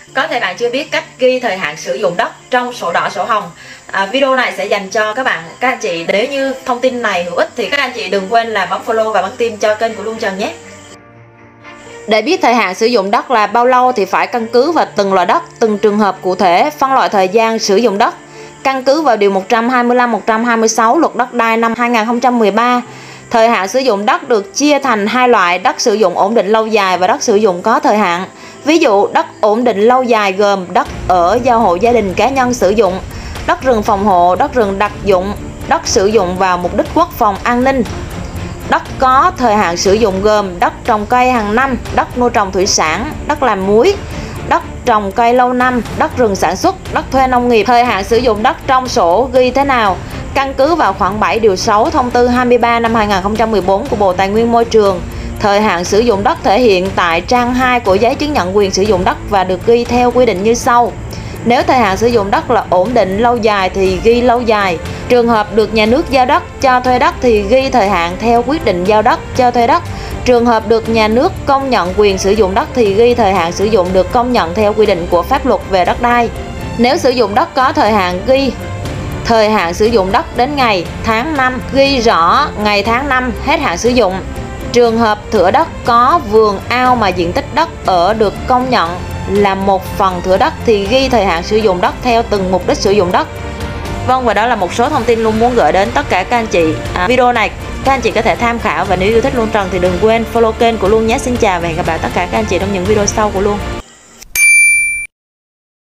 Có thể bạn chưa biết cách ghi thời hạn sử dụng đất trong sổ đỏ sổ hồng. Video này sẽ dành cho các anh chị. Nếu như thông tin này hữu ích thì các anh chị đừng quên là bấm follow và bấm tim cho kênh của Luân Trần nhé. Để biết thời hạn sử dụng đất là bao lâu thì phải căn cứ vào từng loại đất, từng trường hợp cụ thể, phân loại thời gian sử dụng đất. Căn cứ vào điều 125-126 Luật Đất đai năm 2013, thời hạn sử dụng đất được chia thành hai loại: đất sử dụng ổn định lâu dài và đất sử dụng có thời hạn. Ví dụ, đất ổn định lâu dài gồm đất ở do hộ gia đình cá nhân sử dụng, đất rừng phòng hộ, đất rừng đặc dụng, đất sử dụng vào mục đích quốc phòng an ninh. Đất có thời hạn sử dụng gồm đất trồng cây hàng năm, đất nuôi trồng thủy sản, đất làm muối, đất trồng cây lâu năm, đất rừng sản xuất, đất thuê nông nghiệp. Thời hạn sử dụng đất trong sổ ghi thế nào? Căn cứ vào khoản 7 điều 6 thông tư 23 năm 2014 của Bộ Tài nguyên Môi trường, thời hạn sử dụng đất thể hiện tại trang 2 của giấy chứng nhận quyền sử dụng đất và được ghi theo quy định như sau. Nếu thời hạn sử dụng đất là ổn định lâu dài thì ghi lâu dài. Trường hợp được nhà nước giao đất, cho thuê đất thì ghi thời hạn theo quyết định giao đất, cho thuê đất. Trường hợp được nhà nước công nhận quyền sử dụng đất thì ghi thời hạn sử dụng được công nhận theo quy định của pháp luật về đất đai. Nếu sử dụng đất có thời hạn, ghi thời hạn sử dụng đất đến ngày, tháng năm, ghi rõ ngày tháng năm hết hạn sử dụng. Trường hợp thửa đất có vườn ao mà diện tích đất ở được công nhận là một phần thửa đất thì ghi thời hạn sử dụng đất theo từng mục đích sử dụng đất. Vâng, và đó là một số thông tin Luân muốn gửi đến tất cả các anh chị. Video này các anh chị có thể tham khảo, và nếu yêu thích Luân Trần thì đừng quên follow kênh của Luân nhé. Xin chào và hẹn gặp lại tất cả các anh chị trong những video sau của Luân.